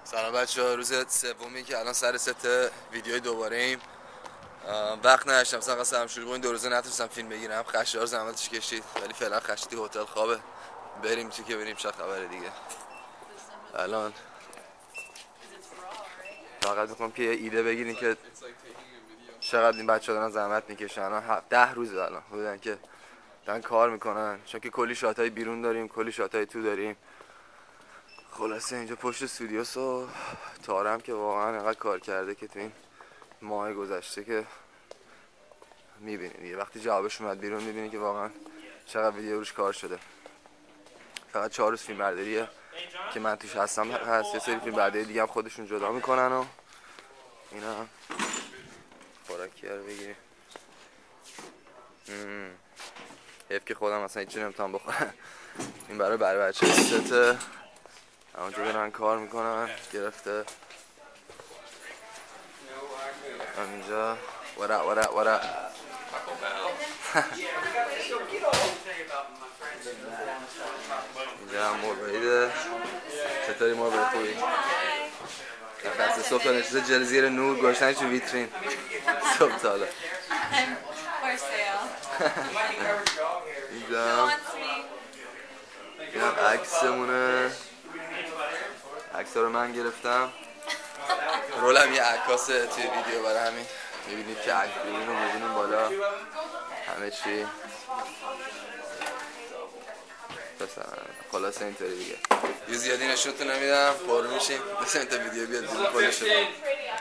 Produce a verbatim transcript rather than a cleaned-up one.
سلام بچه ها، روز سومی که الان سر ست ویدیوی دوباره ایم. وقت نداشتم، مثلا قصد شروع این دو روزه نتونستم فیلم بگیرم. خشایار زحمتش کشید ولی فعلا خشتی هتل خوابه. بریم چی که بریم، چه خبره دیگه. الان فقط میخوام که ایده بگیریم که چقدر این بچه ها دارن زحمت میکشن. الان ده روزه الان بودن که دارن کار میکنن، چون که کلی شاتای بیرون داریم، کلی شاتای تو داریم. خلاصه اینجا پشت استودیوس و تارم که واقعا اینقدر کار کرده که تو این ماه گذشته که میبینید دیگه. وقتی جوابش اومد بیرون میبینید که واقعا چقدر ویدیو روش کار شده. فقط چهار روز فیلم برداریه که من توش هستم هست. یه سری فیلم برداری دیگه هم خودشون جدا میکنن و اینا. هم خوراکی رو بگیریم. حیف که خودم اصلا هیچی نمیتونم بخورم. این برای برای بچه سته همونجا دارن کار میکنن. گرفته همینجا ورق ورق ورق اینجا هم مربعیده. چطوری مربعی خوبی؟ خسته صبح تا نشسته جل زیر نور گوشتن تو ویترین صبح تا حالا. اینجا این هم عکسمونه. عکس رو من گرفتم. رولم یه عکاسه توی ویدیو، برای همین میبینید که عکس رو میبینیم بالا همه چی. خلاصه اینطوری دیگه. یه زیادی نشونتون نمیدم، پارو میشیم. مثل این تا ویدیو بیاد بیرون کلش شد.